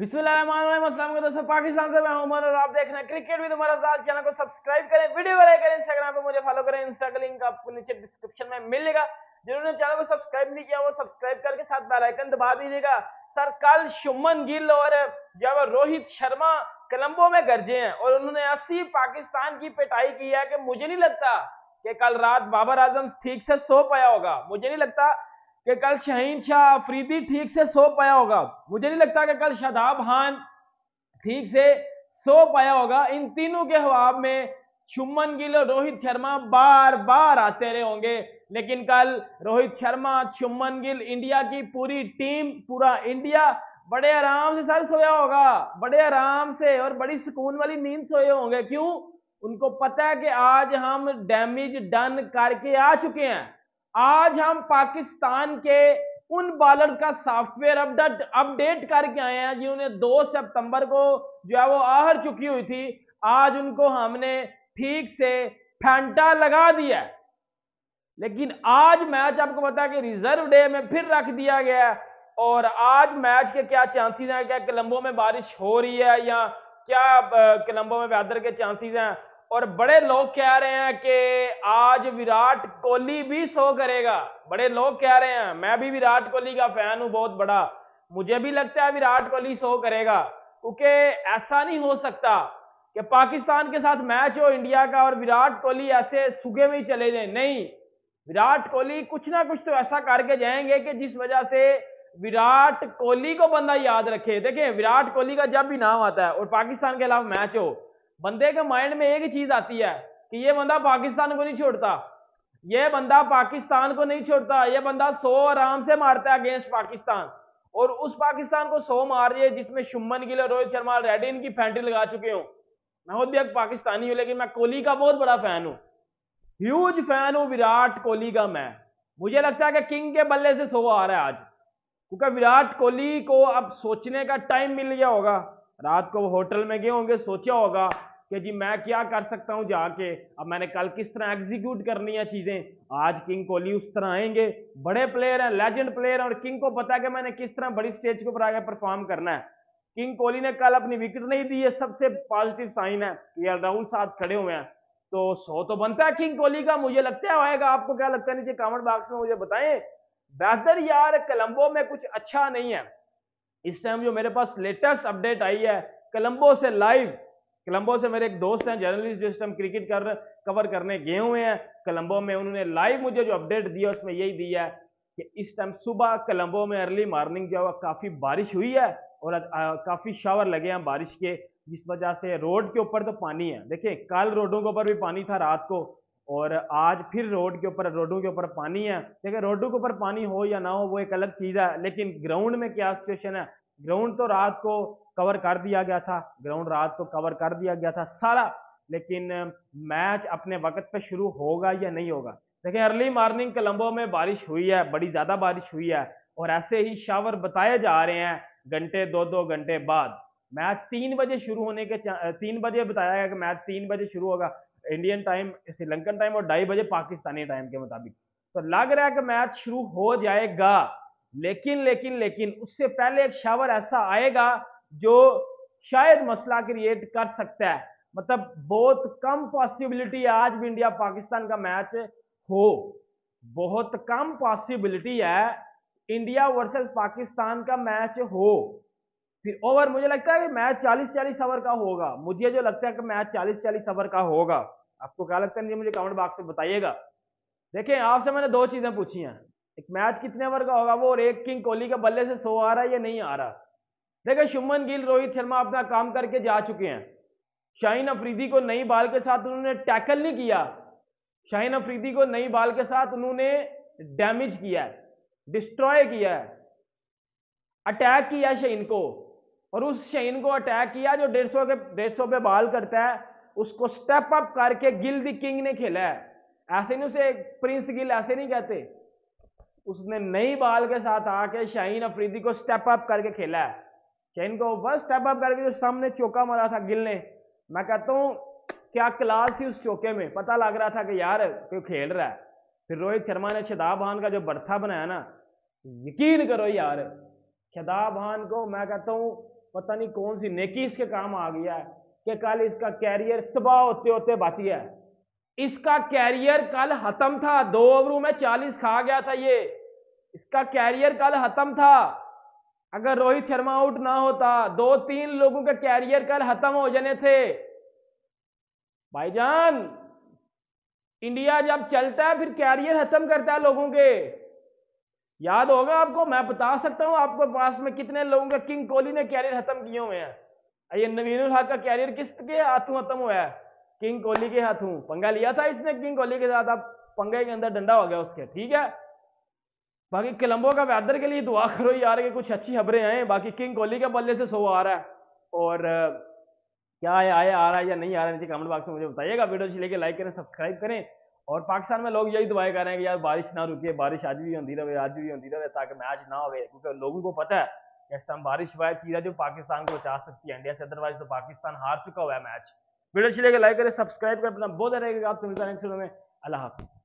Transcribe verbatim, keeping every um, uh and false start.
बिस्मिल्लाहिर्रहमानिर्रहीम। अस्सलाम वालेकुम दोस्तों, पाकिस्तान से मैं हूं उमर और आप देख रहे हैं cricket with Umar Azad. Channel को सब्सक्राइब करें, वीडियो को लाइक करें, इंस्टाग्राम पे मुझे फॉलो करें। इंस्टा का लिंक आपको नीचे डिस्क्रिप्शन में मिलेगा। जिन्होंने चैनल को सब्सक्राइब नहीं किया वो सब्सक्राइब करके साथ बेल आइकन दबा दीजिएगा। सर कल शुभमन गिल और जब रोहित शर्मा कोलंबो में गरजे हैं और उन्होंने अस्सी पाकिस्तान की पिटाई की है कि मुझे नहीं लगता कि कल रात बाबर आजम ठीक से सो पाया होगा। मुझे नहीं लगता कि कल शहीन शाह अफरीदी ठीक से सो पाया होगा। मुझे नहीं लगता कि कल शादाब खान ठीक से सो पाया होगा। इन तीनों के जवाब में शुभमन गिल और रोहित शर्मा बार बार आते रहे होंगे, लेकिन कल रोहित शर्मा, शुभमन गिल, इंडिया की पूरी टीम, पूरा इंडिया बड़े आराम से सर सोया होगा, बड़े आराम से और बड़ी सुकून वाली नींद सोए होंगे। क्यों? उनको पता है कि आज हम डैमेज डन करके आ चुके हैं। आज हम पाकिस्तान के उन बॉलर का सॉफ्टवेयर अपडेट अपडेट करके आए हैं जिन्होंने दो सितंबर को जो है वो आहर चुकी हुई थी। आज उनको हमने ठीक से फैंटा लगा दिया है। लेकिन आज मैच आपको पता है कि रिजर्व डे में फिर रख दिया गया है और आज मैच के क्या चांसेस हैं, क्या कोलंबो में बारिश हो रही है या क्या कोलंबो में वेदर के चांसेस हैं। और बड़े लोग कह रहे हैं कि आज विराट कोहली भी शो करेगा। बड़े लोग कह रहे हैं, मैं भी विराट कोहली का फैन हूं बहुत बड़ा, मुझे भी लगता है विराट कोहली शो करेगा। क्योंकि ऐसा नहीं हो सकता कि पाकिस्तान के साथ मैच हो इंडिया का और विराट कोहली ऐसे सुगे में ही चले जाए। नहीं, विराट कोहली कुछ ना कुछ तो ऐसा करके जाएंगे कि जिस वजह से विराट कोहली को बंदा याद रखे। देखिए, विराट कोहली का जब भी नाम आता है और पाकिस्तान के खिलाफ मैच हो, बंदे के माइंड में एक ही चीज आती है कि ये बंदा पाकिस्तान को नहीं छोड़ता, ये बंदा पाकिस्तान को नहीं छोड़ता, ये बंदा सौ आराम से मारता है अगेंस्ट पाकिस्तान। और उस पाकिस्तान को सौ मार रही है जिसमें शुभमन गिल और रोहित शर्मा रेडी इनकी फैंटी लगा चुके हूं। मैं खुद भी एक पाकिस्तानी हूं, लेकिन मैं कोहली का बहुत बड़ा फैन हूं, ह्यूज फैन हूं विराट कोहली का। मैं मुझे लगता है कि किंग के बल्ले से सो आ रहा है आज, क्योंकि विराट कोहली को अब सोचने का टाइम मिल गया होगा। रात को वो होटल में गए होंगे, सोचा होगा कि जी मैं क्या कर सकता हूं जाके, अब मैंने कल किस तरह एग्जीक्यूट करनी है चीजें। आज किंग कोहली उस तरह आएंगे, बड़े प्लेयर हैं, लेजेंड प्लेयर हैं और किंग को पता है कि मैंने किस तरह बड़ी स्टेज के ऊपर आगे परफॉर्म करना है। किंग कोहली ने कल अपनी विकेट नहीं दी है, सबसे पॉजिटिव साइन है कि राहुल साथ खड़े हुए हैं, तो सौ तो बनता है किंग कोहली का। मुझे लगता है आएगा। आपको क्या लगता है नीचे कमेंट बॉक्स में मुझे बताएं। वेदर यार कोलंबो में कुछ अच्छा नहीं है इस टाइम। जो मेरे पास लेटेस्ट अपडेट आई है कोलंबो से लाइव, कोलंबो से मेरे एक दोस्त हैं जर्नलिस्ट, जिस टाइम क्रिकेट कर कवर करने गए हुए हैं कोलंबो में, उन्होंने लाइव मुझे जो अपडेट दिया उसमें यही दिया है कि इस टाइम सुबह कोलंबो में अर्ली मॉर्निंग जो है काफी बारिश हुई है और आ, काफी शावर लगे हैं बारिश के, जिस वजह से रोड के ऊपर तो पानी है। देखिए, कल रोडों के ऊपर भी पानी था रात को और आज फिर रोड के ऊपर रोडों के ऊपर पानी है। देखिए, रोडों के ऊपर पानी हो या ना हो वो एक अलग चीज है, लेकिन ग्राउंड में क्या सिचुएशन है। ग्राउंड तो रात को कवर कर दिया गया था, ग्राउंड रात को कवर कर दिया गया था सारा, लेकिन मैच अपने वक्त पे शुरू होगा या नहीं होगा। देखिए, अर्ली मॉर्निंग कोलंबो में बारिश हुई है, बड़ी ज्यादा बारिश हुई है और ऐसे ही शावर बताए जा रहे हैं घंटे दो दो घंटे बाद। मैच तीन बजे शुरू होने के तीन बजे बताया गया कि मैच तीन बजे शुरू होगा इंडियन टाइम, श्रीलंकन टाइम और ढाई बजे पाकिस्तानी टाइम के मुताबिक। तो लग रहा है कि मैच शुरू हो जाएगा, लेकिन लेकिन लेकिन उससे पहले एक शावर ऐसा आएगा जो शायद मसला क्रिएट कर सकता है। मतलब बहुत कम पॉसिबिलिटी है आज भी इंडिया पाकिस्तान का मैच हो, बहुत कम पॉसिबिलिटी है इंडिया वर्सेस पाकिस्तान का मैच हो। फिर ओवर मुझे लगता है कि मैच चालीस चालीस ओवर का होगा। मुझे जो लगता है कि मैच चालीस चालीस ओवर का होगा। आपको क्या लगता है मुझे कमेंट बॉक्स में बताइएगा। देखिए, आपसे मैंने दो चीजें पूछी हैं, एक मैच कितने ओवर का होगा वो, और एक किंग कोहली के बल्ले से सो आ रहा है या नहीं आ रहा। देखिए, शुभमन गिल, रोहित शर्मा अपना काम करके जा चुके हैं। शाहीन अफरीदी को नई बॉल के साथ उन्होंने टैकल नहीं किया, शाहीन अफरीदी को नई बॉल के साथ उन्होंने डैमेज किया है, डिस्ट्रॉय किया है, अटैक किया शाहीन को। और उस शाहीन को अटैक किया जो डेढ़ सौ के डेढ़ सौ पे बॉल करता है, उसको स्टेप अप करके गिल द किंग ने खेला है। ऐसे नहीं उसे प्रिंस गिल ऐसे नहीं कहते, उसने नई बॉल के साथ आके शाहीन अफरीदी को स्टेप अप करके खेला है। शाहीन को बस स्टेप अप करके जो सामने चौका मारा था गिल ने, मैं कहता हूं क्या क्लास थी उस चौके में, पता लग रहा था कि यार कोई खेल रहा है। फिर रोहित शर्मा ने शादाब खान का जो बर्था बनाया ना, यकीन करो यार, शादाब खान को मैं कहता हूं पता नहीं कौन सी नेकी इसके काम आ गया है कि कल इसका कैरियर तबाह होते होते बच गया। इसका कैरियर कल खत्म था, दो ओवरों में चालीस खा गया था ये, इसका कैरियर कल खत्म था। अगर रोहित शर्मा आउट ना होता, दो तीन लोगों के कैरियर कल खत्म हो जाने थे। भाईजान, इंडिया जब चलता है फिर कैरियर खत्म करता है लोगों के। याद होगा आपको, मैं बता सकता हूं आपके पास में कितने लोगों का किंग कोहली ने कैरियर खत्म किए हुए हैं। ये नवीन उल हक का कैरियर किसके हाथों खत्म हुआ है? किंग कोहली के हाथों। पंगा लिया था इसने किंग कोहली के साथ, अब पंगे के अंदर डंडा हो गया उसके, ठीक है। बाकी कोलंबो का वेदर के लिए दुआ करो यार कि कुछ अच्छी खबरें आए। बाकी किंग कोहली के बल्ले से सो आ रहा है, और क्या है आया आ रहा है या नहीं आ रहा है नीचे कमेंट बॉक्स में मुझे बताइएगा। वीडियो अच्छी लगे लाइक करें, सब्सक्राइब करें। और पाकिस्तान में लोग यही दुआएं कर रहे हैं कि यार बारिश ना रुके, बारिश आज भी होती रहे, आज भी होती रहे, ताकि मैच ना हो, क्योंकि लोगों को पता है इस टाइम बारिश हुआ चीज है जो पाकिस्तान को बचा सकती है इंडिया से, अदरवाइज तो पाकिस्तान हार चुका हुआ है मैच। वीडियो अच्छी लगे लाइक करें, सब्सक्राइब करें, अपना बहुत रहेगा। आप नेक्स्ट वीडियो में। अल्लाह हाफिज़।